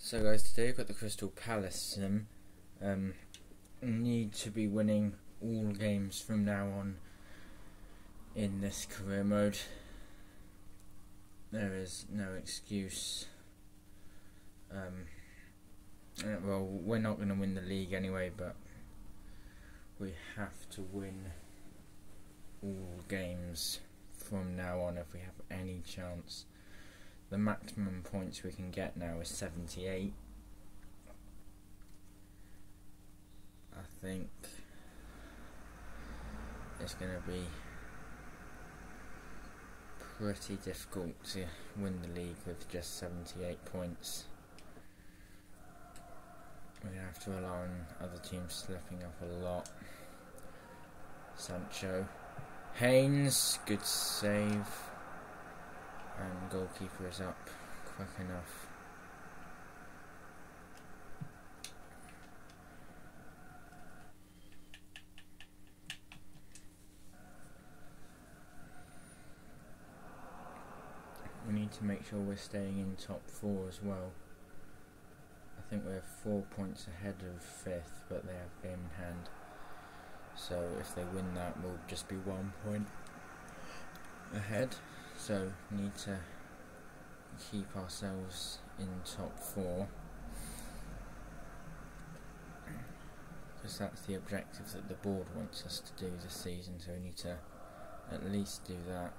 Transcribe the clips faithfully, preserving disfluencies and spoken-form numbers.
So guys, today we've got the Crystal Palace sim. Um, need to be winning all games from now on in this career mode. There is no excuse. Um, uh, well, we're not going to win the league anyway, but we have to win all games from now on if we have any chance. The maximum points we can get now is seventy-eight. I think it's going to be pretty difficult to win the league with just seventy-eight points. We're going to have to rely on other teams slipping up a lot. Sancho. Haynes, good save. And goalkeeper is up quick enough. We need to make sure we're staying in top four as well. I think we're four points ahead of fifth, but they have game in hand. So if they win that, we'll just be one point ahead. So we need to keep ourselves in top four, because that's the objective that the board wants us to do this season, so we need to at least do that.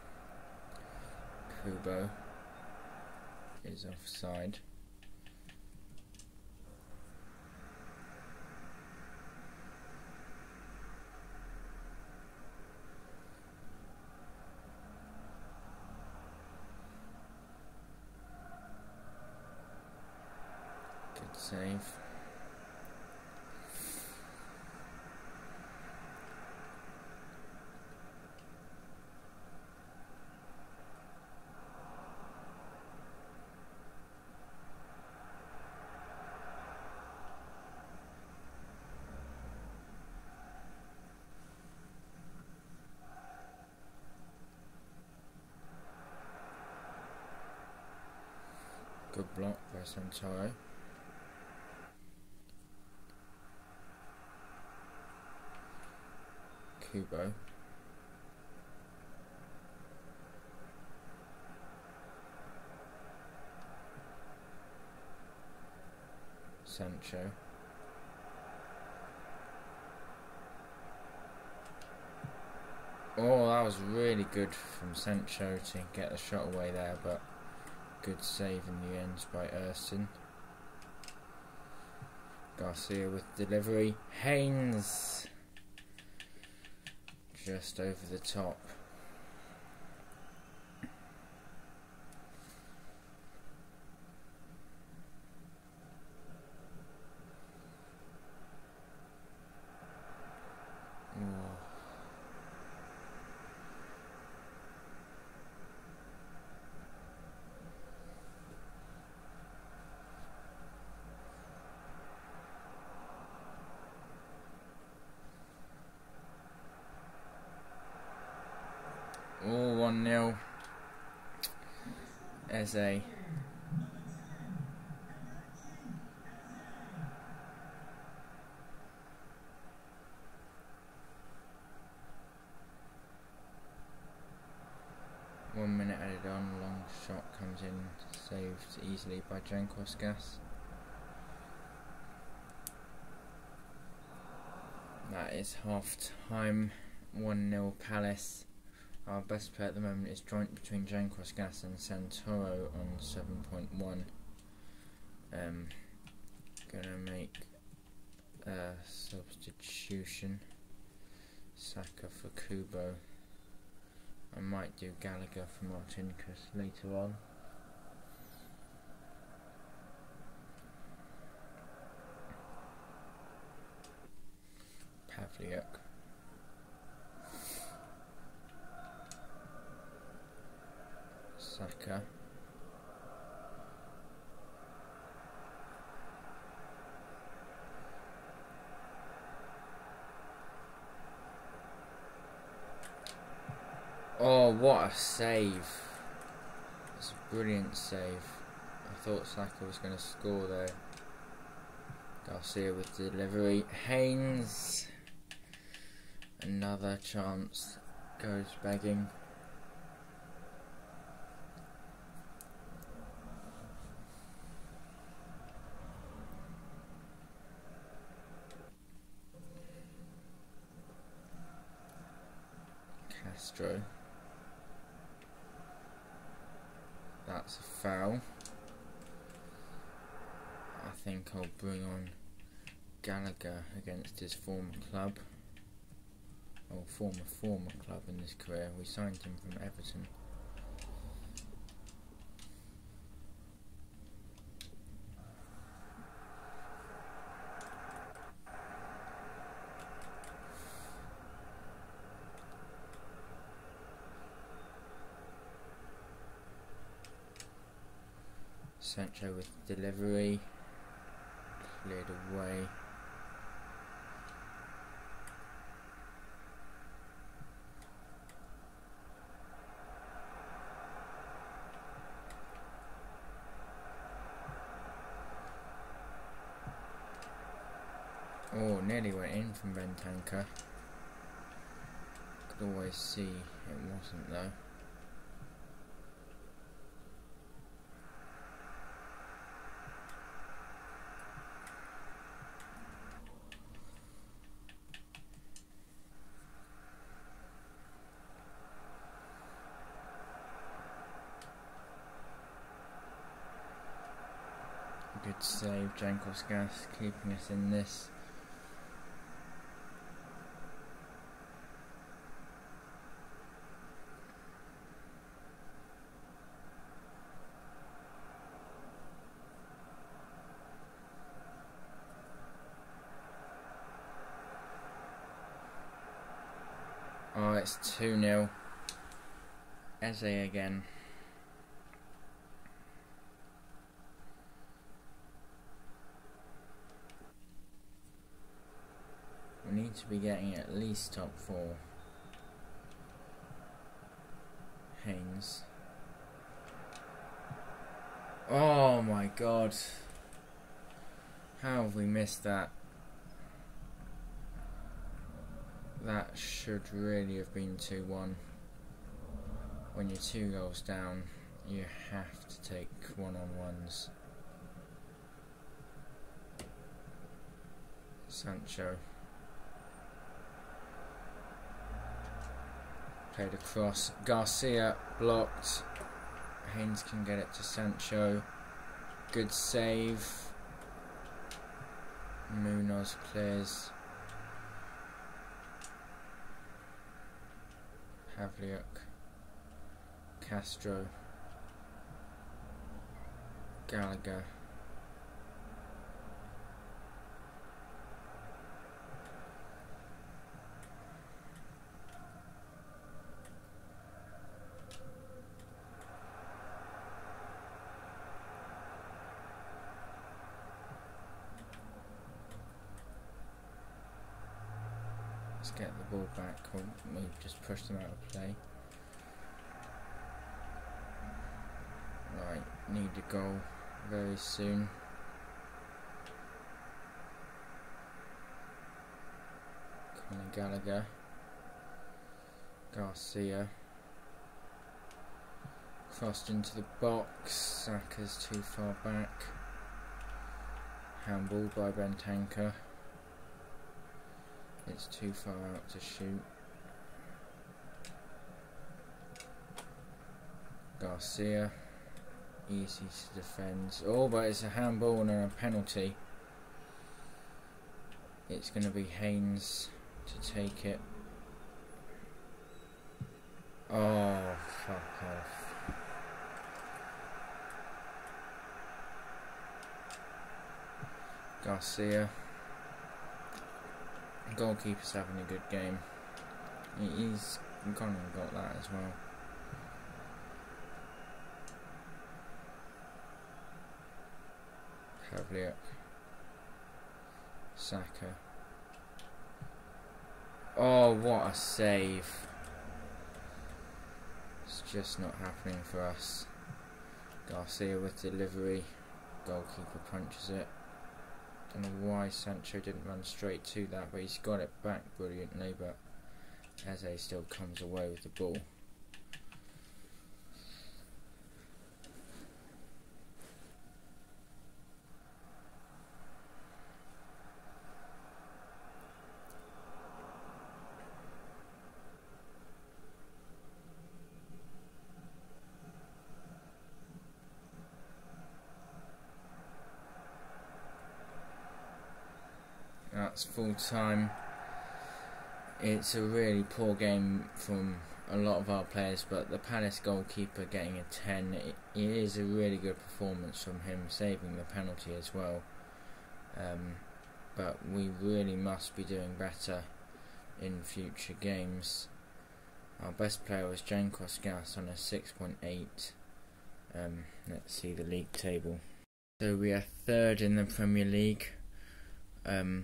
Kubo is offside. Good save. Good block by Santoro. Kubo. Sancho. Oh, that was really good from Sancho to get the shot away there, but good save in the end by Erson. Garcia with delivery. Haynes just over the top. Oh. Oh, one nil. Eze. One minute added on, long shot comes in, saved easily by Jankowskas. That is half time, one nil Palace. Our best player at the moment is joint between Jankowskas and Santoro on seven point one. Um, gonna make a substitution. Saka for Kubo. I might do Gallagher for Martinkus later on. Pavliuk. Saka. Oh, what a save. It's a brilliant save. I thought Saka was going to score there. Garcia with delivery. Haynes. Another chance. Goes begging. Castro. That's a foul. I think I'll bring on Gallagher against his former club. Or former former club in his career. We signed him from Everton. Sancho with delivery, cleared away. Oh, nearly went in from Bentancur. Could always see it wasn't though. Good save, Jankowski keeping us in this. Oh, it's two nil. Eze again. We need to be getting at least top four. Haynes. Oh my god. How have we missed that? That should really have been two one. When you're two goals down, you have to take one-on-ones. Sancho. Played across. Garcia blocked. Haynes can get it to Sancho. Good save. Munoz clears. Havliuk. Castro. Gallagher. Let's get the ball back. We've just pushed them out of play. Right, need a goal very soon. Conor Gallagher. Garcia. Crossed into the box. Saka's too far back. Handballed by Bentancur. It's too far out to shoot. Garcia. Easy to defend. Oh, but it's a handball and a penalty. It's going to be Haynes to take it. Oh, fuck off. Garcia. Goalkeeper's having a good game. He's kind of got that as well. Havliuk. Saka. Oh, what a save. It's just not happening for us. Garcia with delivery. goalkeeper punches it. Don't know why Sancho didn't run straight to that, but he's got it back brilliantly, but Eze still comes away with the ball. That's full time. It's a really poor game from a lot of our players, but the Palace goalkeeper getting a ten, it, it is a really good performance from him, saving the penalty as well. Um, but we really must be doing better in future games. Our best player was Jankos Gas on a six point eight. Um, let's see the league table. So we are third in the Premier League. Um,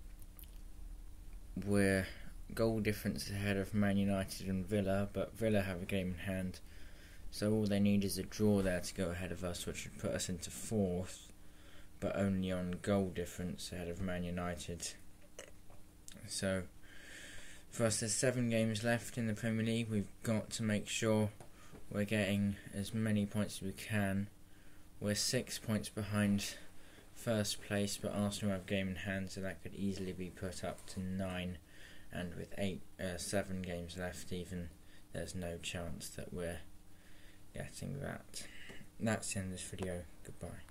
we're goal difference ahead of Man United and Villa, but Villa have a game in hand, so all they need is a draw there to go ahead of us, which would put us into fourth, but only on goal difference ahead of Man United. So for us, there's seven games left in the Premier League. We've got to make sure we're getting as many points as we can. We're six points behind first place, but Arsenal have game in hand, so that could easily be put up to nine, and with eight, uh, seven games left even, there's no chance that we're getting that. That's the end of this video. Goodbye.